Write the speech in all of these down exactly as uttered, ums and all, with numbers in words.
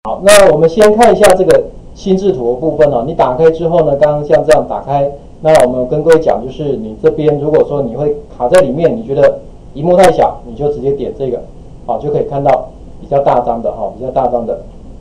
好，那我们先看一下这个心智图的部分哦。你打开之后呢，刚刚像这样打开，那我们跟各位讲，就是你这边如果说你会卡在里面，你觉得萤幕太小，你就直接点这个，好，就可以看到比较大张的哈，比较大张的。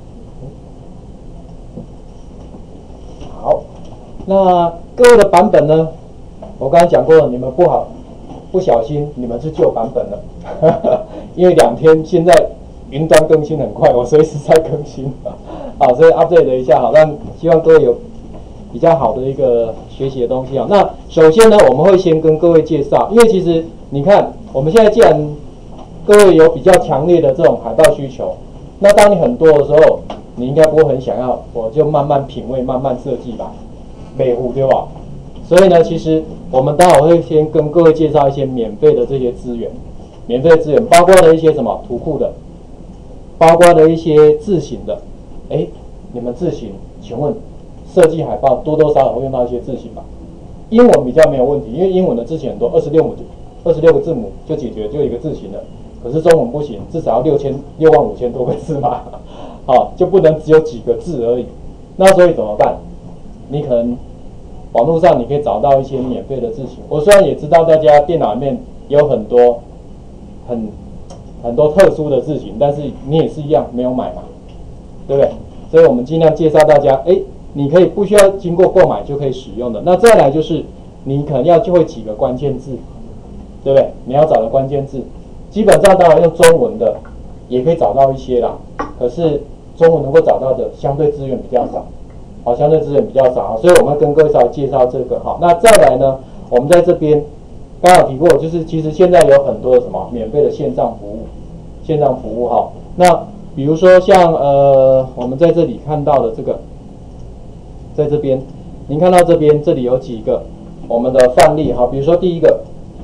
好，那各位的版本呢，我刚才讲过了，你们不好不小心，你们是旧版本了，因为两天现在。云端更新很快，我随时在更新，好，所以 update 一下，好，让希望各位有比较好的一个学习的东西啊。那首先呢，我们会先跟各位介绍，因为其实你看，我们现在既然各位有比较强烈的这种海报需求，那当你很多的时候，你应该不会很想要，我就慢慢品味、慢慢设计吧，美户对吧？所以呢，其实我们待会会先跟各位介绍一些免费的这些资源，免费的资源包括了一些什么图库的。包括的一些字型的，哎，你们字型，请问设计海报多多少少会用到一些字型吧？英文比较没有问题，因为英文的字型很多，二十六母二十六个字母就解决，就一个字型了。可是中文不行，至少要六千六万五千多个字嘛，好，就不能只有几个字而已。那所以怎么办？你可能网络上你可以找到一些免费的字型。我虽然也知道大家电脑里面有很多很。很多特殊的字型，但是你也是一样没有买嘛，对不对？所以我们尽量介绍大家，哎，你可以不需要经过购买就可以使用的。那再来就是你可能要就会几个关键字，对不对？你要找的关键字，基本上当然用中文的也可以找到一些啦，可是中文能够找到的相对资源比较少，好，相对资源比较少，所以我们跟各位稍微介绍这个哈。那再来呢，我们在这边。刚刚有提过，就是其实现在有很多的什么免费的线上服务，线上服务哈。那比如说像呃，我们在这里看到的这个，在这边，您看到这边这里有几个我们的范例哈。比如说第一个，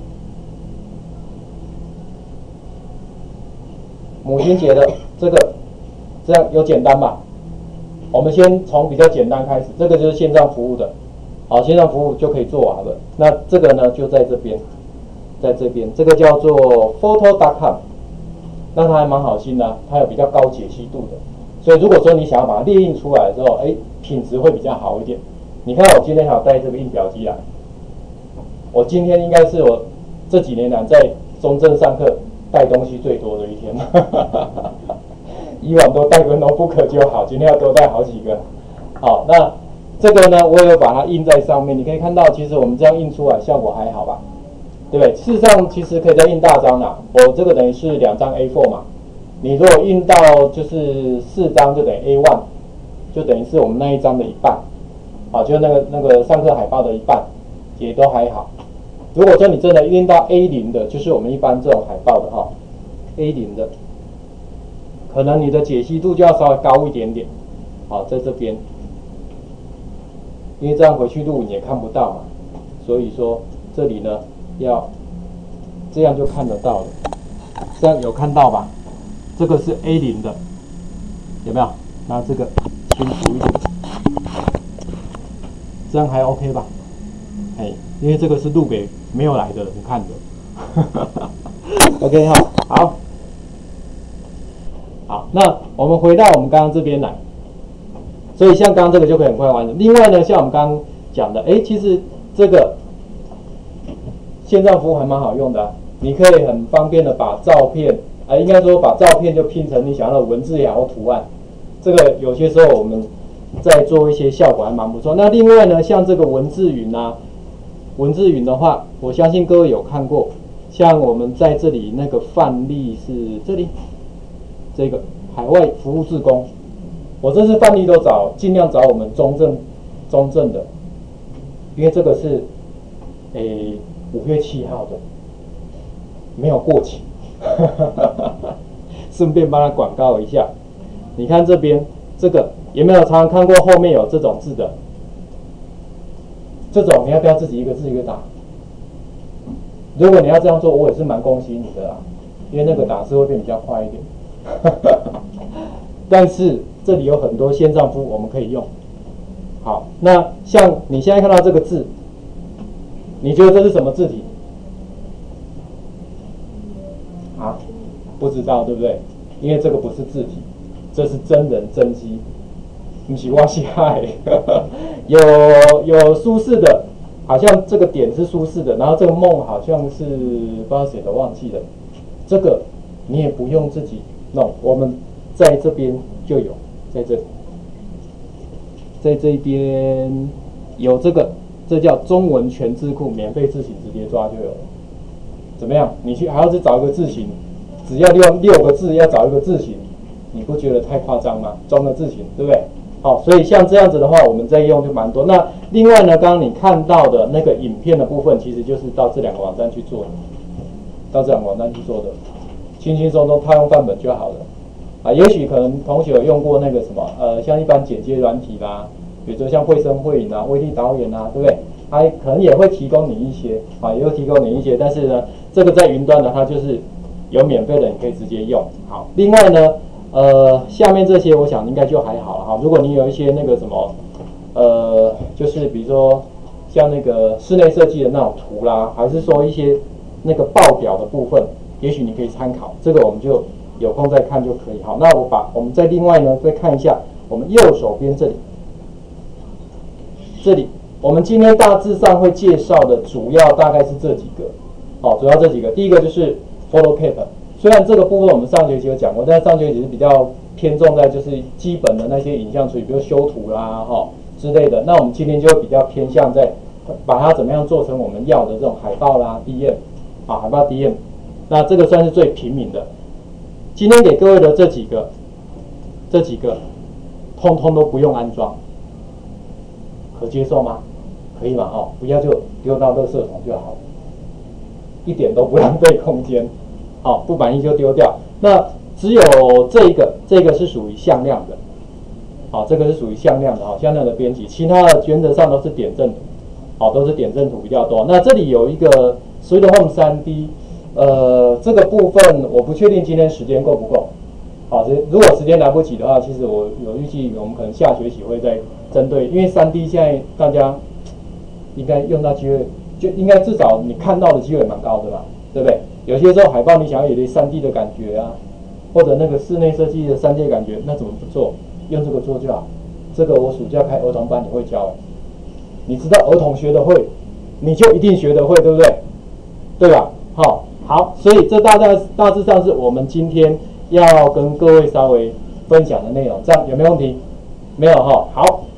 母亲节的这个，这样有简单吧？我们先从比较简单开始，这个就是线上服务的。好，线上服务就可以做完了。那这个呢，就在这边，在这边，这个叫做 photo dot com， 那它还蛮好心的、啊，它有比较高解析度的。所以如果说你想要把它列印出来之后，哎，品质会比较好一点。你看我今天还有带这个印表机来，我今天应该是我这几年来在中正上课带东西最多的一天。以往都带个 notebook 就好，今天要多带好几个。好，那。这个呢，我也有把它印在上面，你可以看到，其实我们这样印出来效果还好吧，对不对？事实上，其实可以再印大张啦。我这个等于是两张 A 四 嘛，你如果印到就是四张，就等于 A 一，就等于是我们那一张的一半，啊，就那个那个上课海报的一半，也都还好。如果说你真的印到 A 零 的，就是我们一般这种海报的哈 ，A 零 的，可能你的解析度就要稍微高一点点，好，在这边。因为这样回去录影也看不到嘛，所以说这里呢要这样就看得到了，这样有看到吧？这个是 A 零 的，有没有？那这个清楚一点，这样还 OK 吧？哎，因为这个是录给没有来的人看的。OK 哈，好，好，那我们回到我们刚刚这边来。所以像刚刚这个就可以很快完成。另外呢，像我们刚刚讲的，哎，其实这个线上服务还蛮好用的、啊，你可以很方便的把照片，啊、呃，应该说把照片就拼成你想要的文字也好图案。这个有些时候我们在做一些效果还蛮不错。那另外呢，像这个文字云啊，文字云的话，我相信各位有看过，像我们在这里那个范例是这里，这个海外服务志工。我这次范例都找，尽量找我们中正、中正的，因为这个是，诶五月七号的，没有过期，顺便帮他广告一下。你看这边这个有没有常常看过后面有这种字的？这种你要不要自己一个字一个打？如果你要这样做，我也是蛮恭喜你的啦，因为那个打字会变比较快一点。但是这里有很多线上服务我们可以用。好，那像你现在看到这个字，你觉得这是什么字体？啊，不知道对不对？因为这个不是字体， 这是真人真机，不是我写的。有有苏轼的，好像这个点是苏轼的，然后这个梦好像是不知道谁的忘记了。这个你也不用自己弄，我们在这边就有，在这里，在这边有这个，这叫中文全字库，免费字型直接抓就有了。怎么样？你去还要去找一个字型，只要用六个字要找一个字型，你不觉得太夸张吗？中的字型，对不对？好，所以像这样子的话，我们在用就蛮多。那另外呢，刚刚你看到的那个影片的部分，其实就是到这两个网站去做的，到这两个网站去做的，轻轻松松套用范本就好了。啊，也许可能同学有用过那个什么，呃，像一般剪接软体啦，比如说像绘声绘影啊、威力导演啊，对不对？它可能也会提供你一些，啊，也会提供你一些，但是呢，这个在云端呢，它就是有免费的，你可以直接用。好，另外呢。呃，下面这些我想应该就还好了哈。如果你有一些那个什么，呃，就是比如说像那个室内设计的那种图啦，还是说一些那个报表的部分，也许你可以参考。这个我们就有空再看就可以。好，那我把我们再另外呢再看一下我们右手边这里，这里我们今天大致上会介绍的主要大概是这几个，哦，主要这几个。第一个就是 PhotoCAD。虽然这个部分我们上学期有讲过，但是上学期是比较偏重在就是基本的那些影像处理，比如修图啦、哈之类的。那我们今天就会比较偏向在把它怎么样做成我们要的这种海报啦、D M 啊，海报 D M。那这个算是最平民的。今天给各位的这几个，这几个通通都不用安装，可接受吗？可以吗？哦，不要就丢到垃圾桶就好了，一点都不浪费空间。好，不满意就丢掉。那只有这个，这个是属于向量的。好，这个是属于向量的，好，向量的编辑。其他的原则上都是点阵图，好，都是点阵图比较多。那这里有一个 Sweet Home 三 D， 呃，这个部分我不确定今天时间够不够。好，如果时间来不及的话，其实我有预计我们可能下学期会再针对，因为 三 D 现在大家应该用到机会，就应该至少你看到的机会蛮高的吧，对不对？有些时候海报你想要有点 三 D 的感觉啊，或者那个室内设计的 三 D 的感觉，那怎么不做？用这个做就好。这个我暑假开儿童班你会教，你知道儿童学得会，你就一定学得会，对不对？对吧？好，好，所以这大概大致上是我们今天要跟各位稍微分享的内容，这样有没有问题？没有哈？好。